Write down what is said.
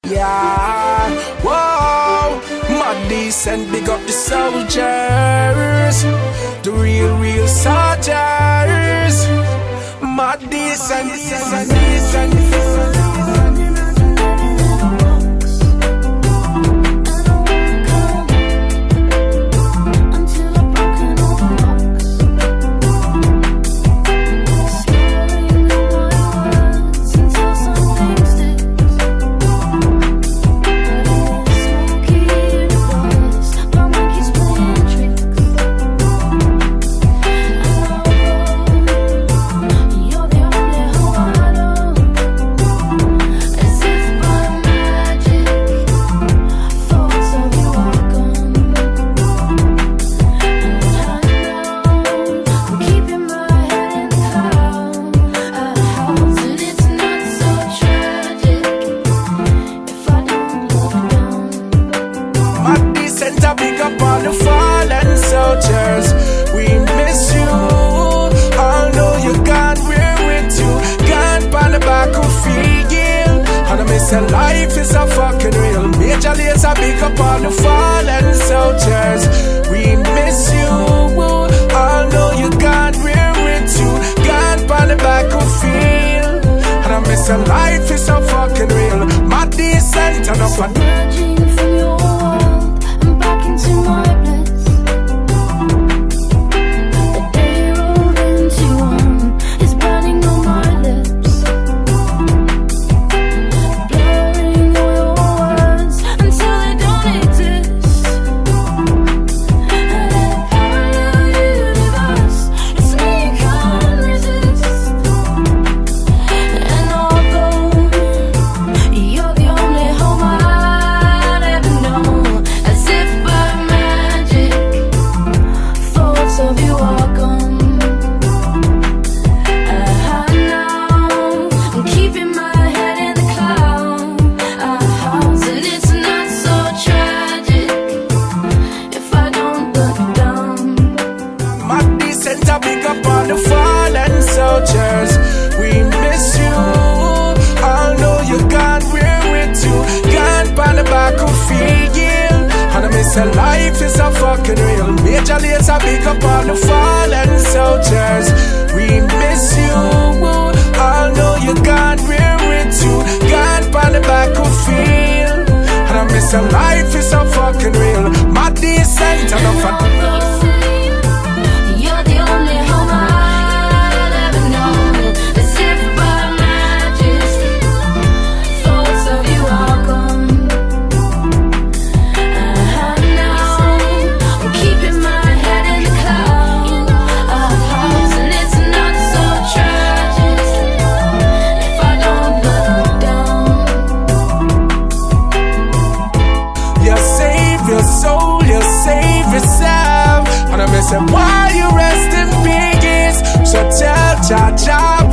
Yeah, whoa, my decent, big up the soldiers, the real soldiers, my decent, big up all the fallen soldiers. We miss you. All know you gone, we're with you. Gone on the battlefield. And I miss a life is a fucking real. Major Lazer, big up all the fallen soldiers. We miss you. All know you gone, we're with you. Gone on the battlefield. And I miss a life is a fucking real. My decent and up and into my bliss. The day you rolled into one is burning on my lips, blurring all your words until they don't exist. And in a parallel universe, it's me you can't resist. And although you're the only home I'd ever known, as if of you are gone. Now I'm keeping my head in the clouds, and it's not so tragic if I don't look down. My decent, I big up all the fallen soldiers. We miss you. All know you gone, we're with you. Gone on the battlefield. And I miss a life is a fucking real. Major Lazer, big up all the fallen soldiers. We miss you. All know you gone, we're with you. Gone on the battlefield. And I miss a life is a fucking real. My decent and a fucking you're the only home I'll ever know. As if by magic, thoughts of you are gone. And I miss it while you rest in peace. So tell Jah Jah